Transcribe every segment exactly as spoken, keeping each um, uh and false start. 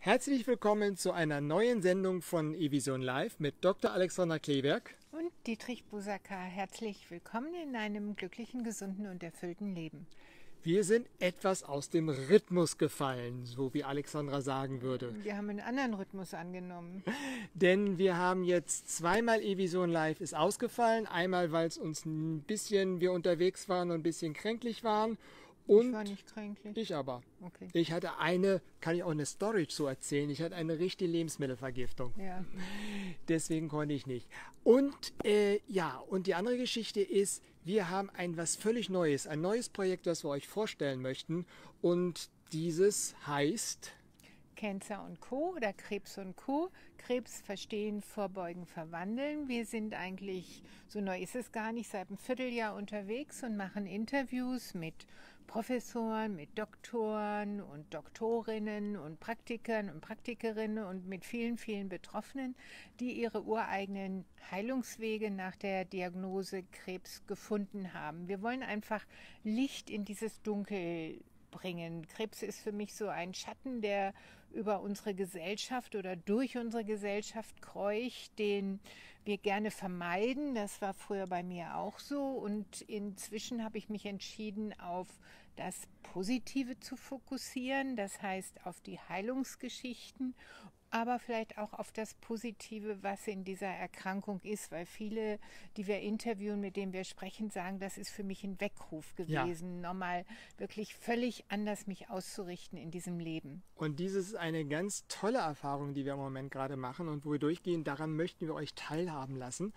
Herzlich willkommen zu einer neuen Sendung von eVision Live mit Doktor Alexander Kleeberg und Dietrich Busaka. Herzlich willkommen in einem glücklichen, gesunden und erfüllten Leben. Wir sind etwas aus dem Rhythmus gefallen, so wie Alexandra sagen würde. Wir haben einen anderen Rhythmus angenommen. Denn wir haben jetzt zweimal eVision Live ist ausgefallen. Einmal, weil es uns ein bisschen, wir unterwegs waren und ein bisschen kränklich waren. Und ich war nicht kränklich. Ich aber. Okay. Ich hatte eine, kann ich auch eine Story zu erzählen, ich hatte eine richtige Lebensmittelvergiftung. Ja. Deswegen konnte ich nicht. Und äh, ja, und die andere Geschichte ist, wir haben ein was völlig Neues, ein neues Projekt, das wir euch vorstellen möchten. Und dieses heißt Cancer und Co. oder Krebs und Co. Krebs verstehen, vorbeugen, verwandeln. Wir sind eigentlich, so neu ist es gar nicht, seit einem Vierteljahr unterwegs und machen Interviews mit Professoren, mit Doktoren und Doktorinnen und Praktikern und Praktikerinnen und mit vielen, vielen Betroffenen, die ihre ureigenen Heilungswege nach der Diagnose Krebs gefunden haben. Wir wollen einfach Licht in dieses Dunkel bringen. Krebs ist für mich so ein Schatten, der über unsere Gesellschaft oder durch unsere Gesellschaft kreucht, den wir gerne vermeiden. Das war früher bei mir auch so und inzwischen habe ich mich entschieden, auf das Positive zu fokussieren, das heißt auf die Heilungsgeschichten, aber vielleicht auch auf das Positive, was in dieser Erkrankung ist, weil viele, die wir interviewen, mit denen wir sprechen, sagen, das ist für mich ein Weckruf gewesen, ja. Nochmal wirklich völlig anders mich auszurichten in diesem Leben. Und dieses ist eine ganz tolle Erfahrung, die wir im Moment gerade machen und wo wir durchgehen, daran möchten wir euch teilhaben lassen.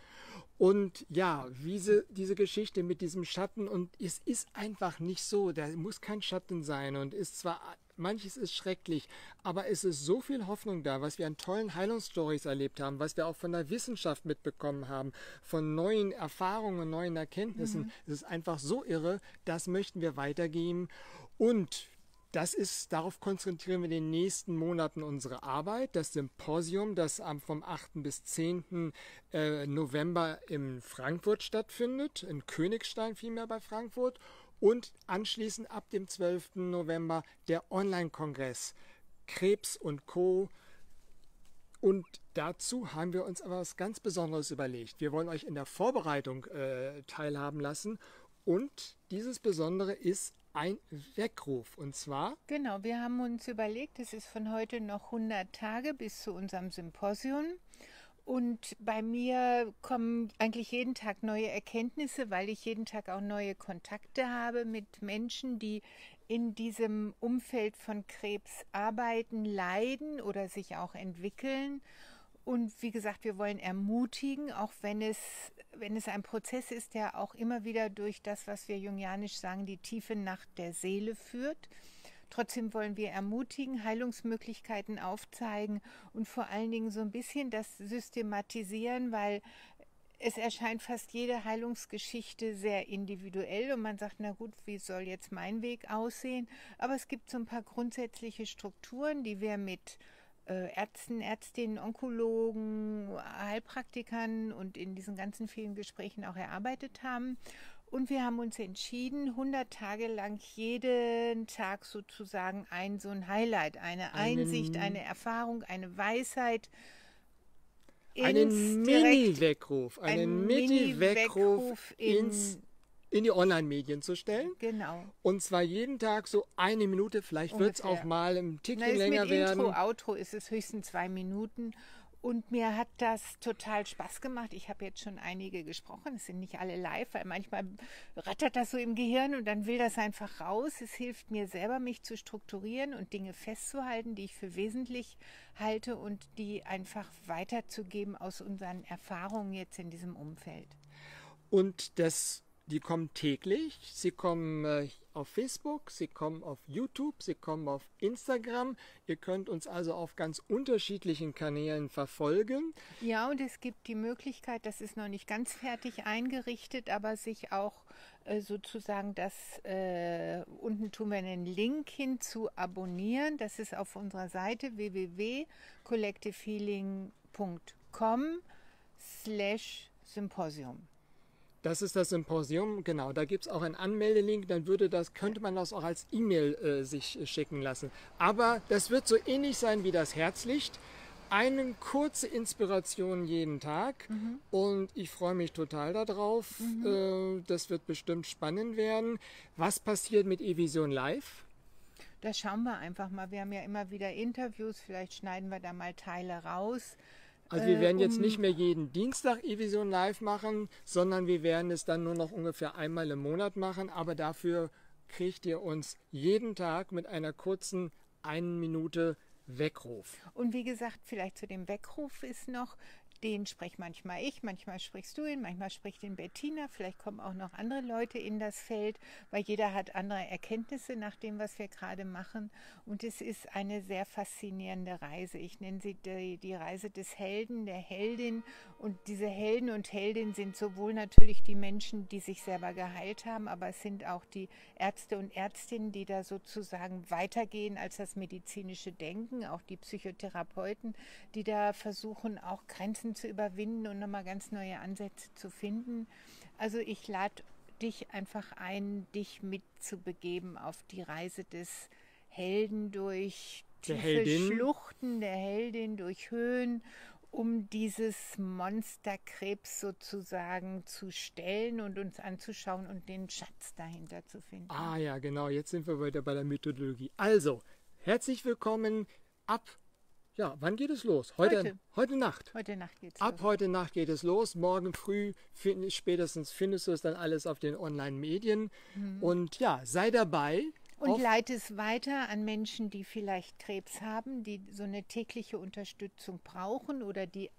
Und ja, diese, diese Geschichte mit diesem Schatten, und es ist einfach nicht so, da muss kein Schatten sein und ist zwar... Manches ist schrecklich, aber es ist so viel Hoffnung da, was wir an tollen Heilungsstories erlebt haben, was wir auch von der Wissenschaft mitbekommen haben, von neuen Erfahrungen, neuen Erkenntnissen. Mhm. Es ist einfach so irre, das möchten wir weitergeben. Und das ist, darauf konzentrieren wir in den nächsten Monaten unsere Arbeit. Das Symposium, das vom achten bis zehnten November in Frankfurt stattfindet, in Königstein vielmehr bei Frankfurt. Und anschließend ab dem zwölften November der Online-Kongress Krebs und Co. Und dazu haben wir uns aber was ganz Besonderes überlegt. Wir wollen euch in der Vorbereitung äh, teilhaben lassen. Und dieses Besondere ist ein Weckruf. Und zwar? Genau, wir haben uns überlegt, es ist von heute noch hundert Tage bis zu unserem Symposium. Und bei mir kommen eigentlich jeden Tag neue Erkenntnisse, weil ich jeden Tag auch neue Kontakte habe mit Menschen, die in diesem Umfeld von Krebs arbeiten, leiden oder sich auch entwickeln. Und wie gesagt, wir wollen ermutigen, auch wenn es, wenn es ein Prozess ist, der auch immer wieder durch das, was wir jungianisch sagen, die tiefe Nacht der Seele führt. Trotzdem wollen wir ermutigen, Heilungsmöglichkeiten aufzeigen und vor allen Dingen so ein bisschen das systematisieren, weil es erscheint fast jede Heilungsgeschichte sehr individuell und man sagt, na gut, wie soll jetzt mein Weg aussehen? Aber es gibt so ein paar grundsätzliche Strukturen, die wir mit Ärzten, Ärztinnen, Onkologen, Heilpraktikern und in diesen ganzen vielen Gesprächen auch erarbeitet haben. Und wir haben uns entschieden, hundert Tage lang jeden Tag sozusagen ein so ein Highlight, eine einen, Einsicht, eine Erfahrung, eine Weisheit. Einen Mini-Weckruf, einen Mini-Weckruf ins, in die Online-Medien zu stellen. Genau. Und zwar jeden Tag so eine Minute, vielleicht wird es auch mal ein Tickchen länger mit werden. Intro, Outro ist es höchstens zwei Minuten. Und mir hat das total Spaß gemacht. Ich habe jetzt schon einige gesprochen. Es sind nicht alle live, weil manchmal rattert das so im Gehirn und dann will das einfach raus. Es hilft mir selber, mich zu strukturieren und Dinge festzuhalten, die ich für wesentlich halte und die einfach weiterzugeben aus unseren Erfahrungen jetzt in diesem Umfeld. Und das Die kommen täglich, sie kommen äh, auf Facebook, sie kommen auf YouTube, sie kommen auf Instagram. Ihr könnt uns also auf ganz unterschiedlichen Kanälen verfolgen. Ja, und es gibt die Möglichkeit, das ist noch nicht ganz fertig eingerichtet, aber sich auch äh, sozusagen das, äh, unten tun wir einen Link hin zu abonnieren. Das ist auf unserer Seite w w w punkt collective healing punkt com slash Symposium. Das ist das Symposium, genau. Da gibt es auch einen Anmeldelink, dann würde das, könnte man das auch als E-Mail äh, sich schicken lassen. Aber das wird so ähnlich sein wie das Herzlicht. Eine kurze Inspiration jeden Tag mhm. und ich freue mich total darauf. Mhm. Äh, das wird bestimmt spannend werden. Was passiert mit eVision Live? Das schauen wir einfach mal. Wir haben ja immer wieder Interviews, vielleicht schneiden wir da mal Teile raus. Also wir werden jetzt nicht mehr jeden Dienstag eVision Live machen, sondern wir werden es dann nur noch ungefähr einmal im Monat machen. Aber dafür kriegt ihr uns jeden Tag mit einer kurzen einen Minute Weckruf. Und wie gesagt, vielleicht zu dem Weckruf ist noch, den spreche manchmal ich, manchmal sprichst du ihn, manchmal spricht ihn Bettina, vielleicht kommen auch noch andere Leute in das Feld, weil jeder hat andere Erkenntnisse nach dem, was wir gerade machen. Und es ist eine sehr faszinierende Reise. Ich nenne sie die, die Reise des Helden, der Heldin. Und diese Helden und Heldinnen sind sowohl natürlich die Menschen, die sich selber geheilt haben, aber es sind auch die Ärzte und Ärztinnen, die da sozusagen weitergehen als das medizinische Denken, auch die Psychotherapeuten, die da versuchen, auch Grenzen zu überwinden und nochmal ganz neue Ansätze zu finden. Also ich lade dich einfach ein, dich mitzubegeben auf die Reise des Helden durch tiefe Schluchten, der Heldin durch Höhen, um dieses Monsterkrebs sozusagen zu stellen und uns anzuschauen und den Schatz dahinter zu finden. Ah ja, genau, jetzt sind wir wieder bei der Methodologie. Also, herzlich willkommen ab Ja, wann geht es los? Heute, heute. heute Nacht. Heute Nacht geht's Ab los. heute Nacht geht es los. Morgen früh find, spätestens findest du es dann alles auf den Online-Medien. Mhm. Und ja, sei dabei. Und leite es weiter an Menschen, die vielleicht Krebs haben, die so eine tägliche Unterstützung brauchen oder die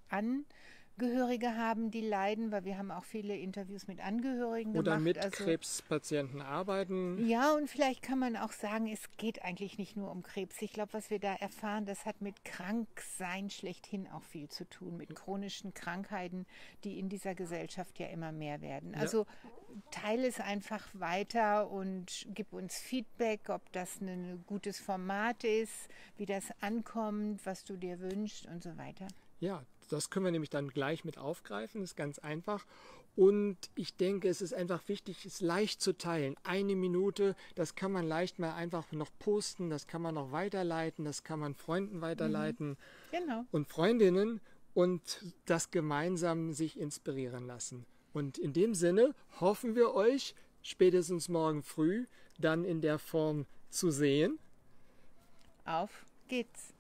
Angehörige haben, die leiden, weil wir haben auch viele Interviews mit Angehörigen oder gemacht. mit also, Krebspatienten arbeiten. Ja, und vielleicht kann man auch sagen, es geht eigentlich nicht nur um Krebs. Ich glaube, was wir da erfahren, das hat mit Kranksein schlechthin auch viel zu tun, mit chronischen Krankheiten, die in dieser Gesellschaft ja immer mehr werden. Ja. Also teile es einfach weiter und gib uns Feedback, ob das ein gutes Format ist, wie das ankommt, was du dir wünschst und so weiter. Ja, das können wir nämlich dann gleich mit aufgreifen, das ist ganz einfach. Und ich denke, es ist einfach wichtig, es leicht zu teilen. Eine Minute, das kann man leicht mal einfach noch posten, das kann man noch weiterleiten, das kann man Freunden weiterleiten. Mhm. Genau. Und Freundinnen und das gemeinsam sich inspirieren lassen. Und in dem Sinne hoffen wir euch spätestens morgen früh dann in der Form zu sehen. Auf geht's.